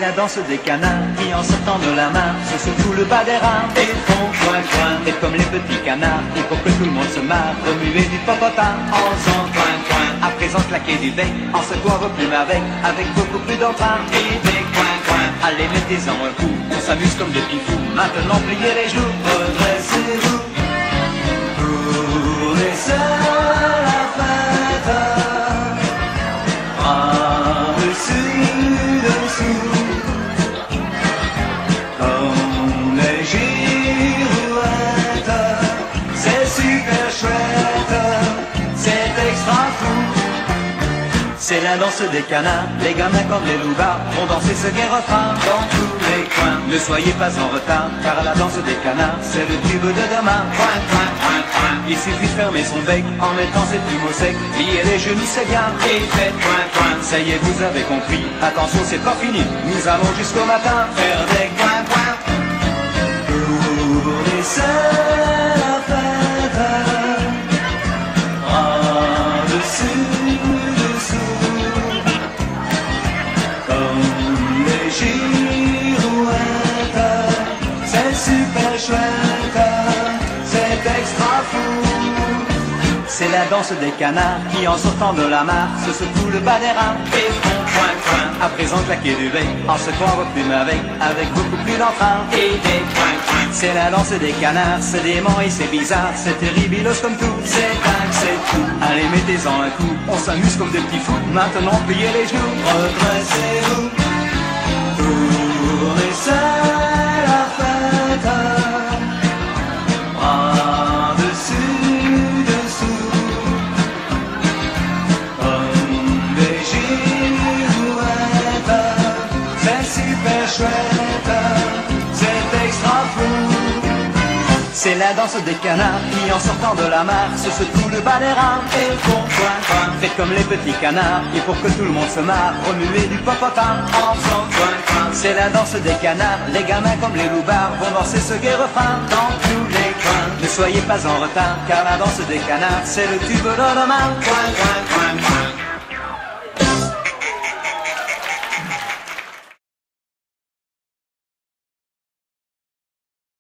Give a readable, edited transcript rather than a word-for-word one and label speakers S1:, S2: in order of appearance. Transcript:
S1: la danse des canards qui en sortant de la main se secouent le bas des reins et font coin coin. Et comme les petits canards, il faut que tout le monde se marre, remuer du popotin en faisant coin coin. À présent claquer du bec, en secouant vos plumes avec beaucoup plus d'entrain et des coin coin. Allez mettez-en un coup, on s'amuse comme des petits fous. Maintenant pliez les genoux, redressez-vous. Pour les seuls la fête, par-dessus dessous, comme les girouettes, c'est super chouette, c'est extra fou. C'est la danse des canards, les gamins comme les loupards vont danser ce gai refrain dans tous les coins. Ne soyez pas en retard, car la danse des canards, c'est le tube de demain. Coin, coin, coin, coin. Il suffit de fermer son bec en mettant ses plumes au sec, plier les genoux c'est bien, et faites coin, coin. Ça y est, vous avez compris, attention c'est pas fini, nous allons jusqu'au matin faire des coin, coin. Pour les seuls la fête, par-dessus girouette, c'est super chouette, c'est extra fou. C'est la danse des canards qui en sortant de la mare se secouent le bas des reins et font coin coin. À présent claquer du bec en secouant vos plumes avec beaucoup plus d'entrain et des coin coin. C'est la danse des canards, c'est dément et c'est bizarre, c'est terribilos comme tout, c'est dingue, c'est tout. Allez mettez-en un coup, on s'amuse comme des petits fous. Maintenant pliez les genoux, redressez-vous. Pour les seuls la fête, par-dessus dessous, comme des girouettes, c'est super chouette, c'est extra fou. C'est la danse des canards qui en sortant de la mare se secouent le bas des reins et font coin coin. Faites comme les petits canards et pour que tout le monde se marre, remuez du popotin en faisant coin coin. C'est la danse des canards, les gamins comme les loupards vont danser ce gai refrain dans tous les coins. Ne soyez pas en retard car la danse des canards c'est le tube de demain. Coin coin coin coin.